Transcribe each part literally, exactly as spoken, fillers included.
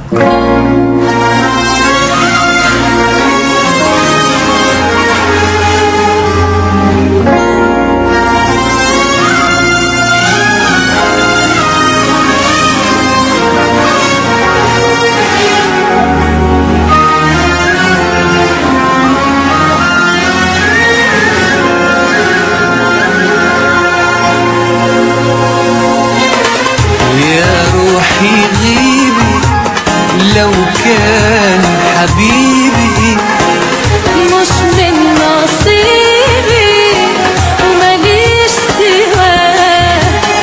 لو كان حبيبي مش من نصيبي ومليش سواه،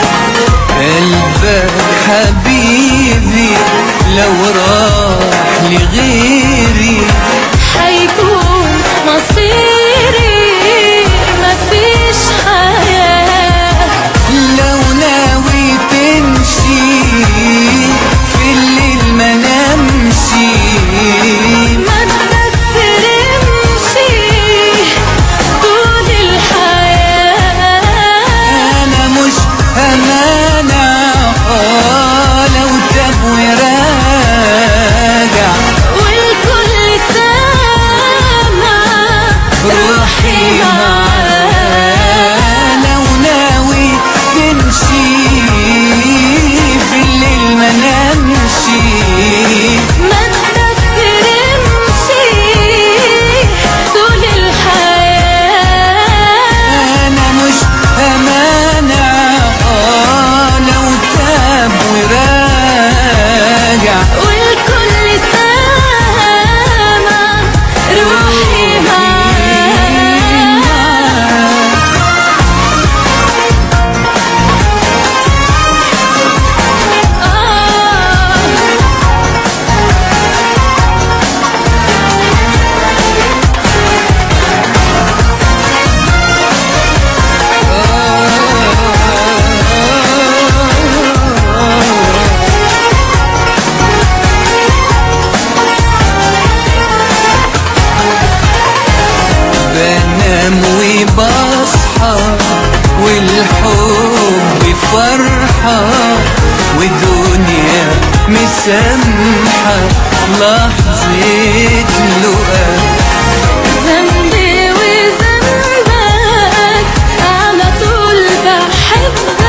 قلبك حبيبي لو راح لغيري حيكون مصيري مفيش حياة. لو ناوي تمشي في الليل ما نمشي، ما تكرمشي طول الحياة. أنا مش همانع لو تاب وراجع، والكل سامع روحي معاه. لو ناوي تمشي في الليل ما نمشي، ما تكرمشي طول الحياة. أنا مش همانع لو تاب وراجع، والكل سامع روحي معاه. بنام وبصحى والحب فرحة، ودنيا مسامحة لحظة لقاء. ذنبي وذنبك على طول بحبك،